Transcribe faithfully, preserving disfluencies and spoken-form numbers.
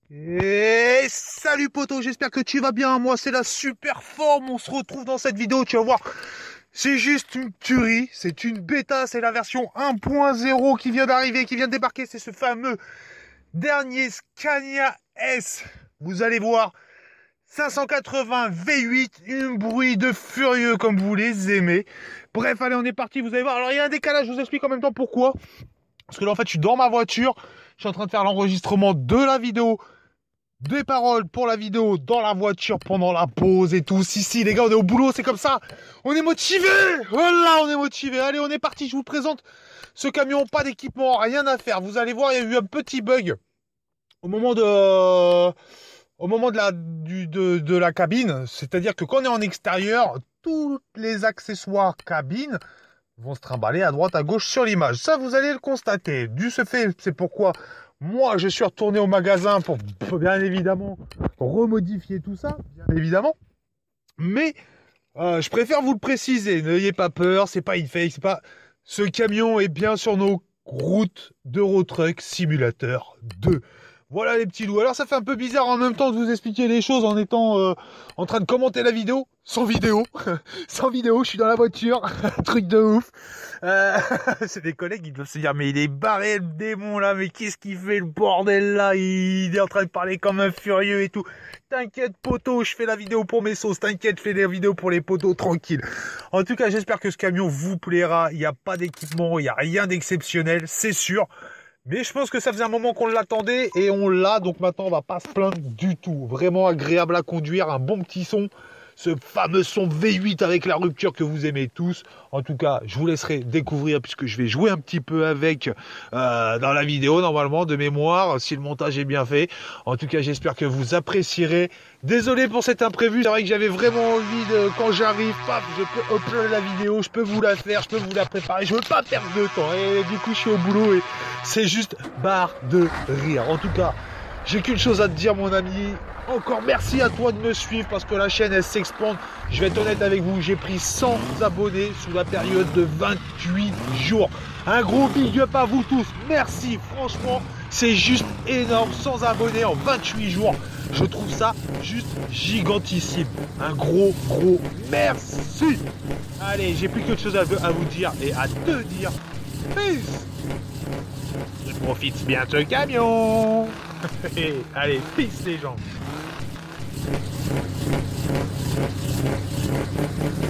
Et salut poto, j'espère que tu vas bien. Moi c'est la super forme, on se retrouve dans cette vidéo, tu vas voir. C'est juste une tuerie, c'est une bêta, c'est la version un point zéro qui vient d'arriver, qui vient de débarquer. C'est ce fameux dernier Scania S. Vous allez voir, cinq cent quatre-vingts V huit, un bruit de furieux comme vous les aimez. Bref, allez, on est parti, vous allez voir. Alors il y a un décalage, je vous explique en même temps pourquoi. Parce que là en fait je suis dans ma voiture, je suis en train de faire l'enregistrement de la vidéo. Des paroles pour la vidéo dans la voiture pendant la pause et tout. Si, si, les gars, on est au boulot, c'est comme ça. On est motivé. Voilà, on est motivé. Allez, on est parti. Je vous présente ce camion. Pas d'équipement, rien à faire. Vous allez voir, il y a eu un petit bug au moment de, au moment de la, du, de, de la cabine. C'est-à-dire que quand on est en extérieur, tous les accessoires cabine vont se trimballer à droite, à gauche sur l'image. Ça, vous allez le constater. Du ce fait, c'est pourquoi moi, je suis retourné au magasin pour, bien évidemment, remodifier tout ça, bien évidemment. Mais, euh, je préfère vous le préciser. N'ayez pas peur, c'est pas une fake, c'est pas... Ce camion est bien sur nos routes d'Eurotruck Simulator deux. Voilà les petits loups. Alors ça fait un peu bizarre en même temps de vous expliquer les choses en étant euh, en train de commenter la vidéo. Sans vidéo. Sans vidéo, je suis dans la voiture. Truc de ouf. Euh, c'est des collègues qui doivent se dire mais il est barré le démon là, mais qu'est-ce qu'il fait le bordel là, il est en train de parler comme un furieux et tout. T'inquiète poteau, je fais la vidéo pour mes sauces, t'inquiète, je fais la vidéo pour les poteaux, tranquille. En tout cas, j'espère que ce camion vous plaira, il n'y a pas d'équipement, il n'y a rien d'exceptionnel, c'est sûr. Mais je pense que ça faisait un moment qu'on l'attendait et on l'a, donc maintenant on va pas se plaindre du tout. Vraiment agréable à conduire, un bon petit son. Ce fameux son V huit avec la rupture que vous aimez tous. En tout cas, je vous laisserai découvrir puisque je vais jouer un petit peu avec euh, dans la vidéo normalement de mémoire, si le montage est bien fait. En tout cas, j'espère que vous apprécierez. Désolé pour cet imprévu, c'est vrai que j'avais vraiment envie de, quand j'arrive, paf, je peux uploader la vidéo, je peux vous la faire, je peux vous la préparer, je veux pas perdre de temps. Et du coup, je suis au boulot et c'est juste barre de rire. En tout cas, j'ai qu'une chose à te dire, mon ami. Encore merci à toi de me suivre parce que la chaîne elle s'expande. Je vais être honnête avec vous, j'ai pris cent abonnés sous la période de vingt-huit jours. Un gros big up à vous tous. Merci, franchement, c'est juste énorme. cent abonnés en vingt-huit jours. Je trouve ça juste gigantissime. Un gros, gros merci. Allez, j'ai plus qu'autre chose à, à vous dire et à te dire. Peace. Je profite bien de ce camion. Allez, peace les gens.